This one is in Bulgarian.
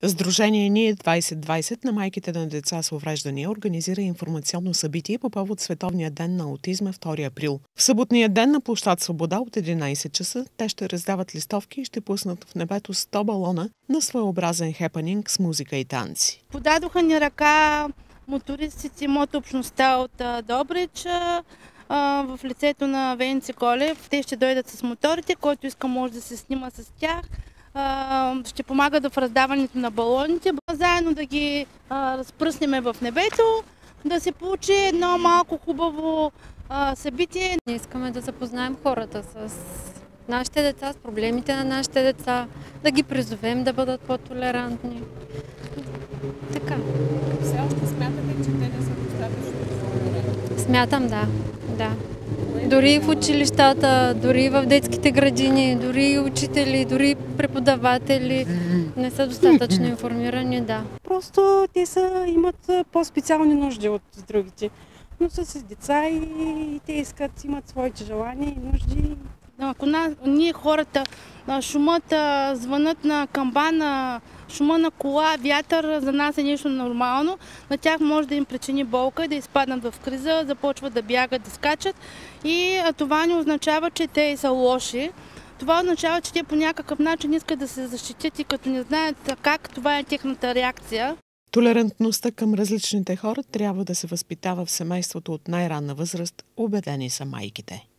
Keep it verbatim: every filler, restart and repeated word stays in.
Сдружение Ние двайсет двайсет на майките на деца с увреждания организира информационно събитие по повод Световния ден на аутизма втори април. В съботния ден на площад Свобода от единайсет часа те ще раздават листовки и ще пуснат в небето сто балона на своеобразен хепанинг с музика и танци. Подадоха ни ръка мотористите, мотообщността от Добрич в лицето на Венци Колев. Те ще дойдат с моторите, който иска може да се снима с тях. Ще помагат в раздаването на балоните, заедно да ги разпръснем в небето, да се получи едно малко хубаво събитие. Ние искаме да запознаем хората с нашите деца, с проблемите на нашите деца, да ги призовем да бъдат по-толерантни. Така. Все още смятате, че те не са достатъчно? Смятам, да. да. Дори в училищата, дори в детските градини, дори учители, дори преподаватели не са достатъчно информирани, да. Просто те са, имат по-специални нужди от другите. Но са си деца и, и те искат, имат своите желания и нужди. Ако ние хората, шумът, звънът на камбана, шума на кола, вятър за нас е нещо нормално. На тях може да им причини болка, да изпаднат в криза, започват да бягат, да скачат. И това не означава, че те са лоши. Това означава, че те по някакъв начин искат да се защитят и като не знаят как, това е тяхната реакция. Толерантността към различните хора трябва да се възпитава в семейството от най-ранна възраст, убедени са майките.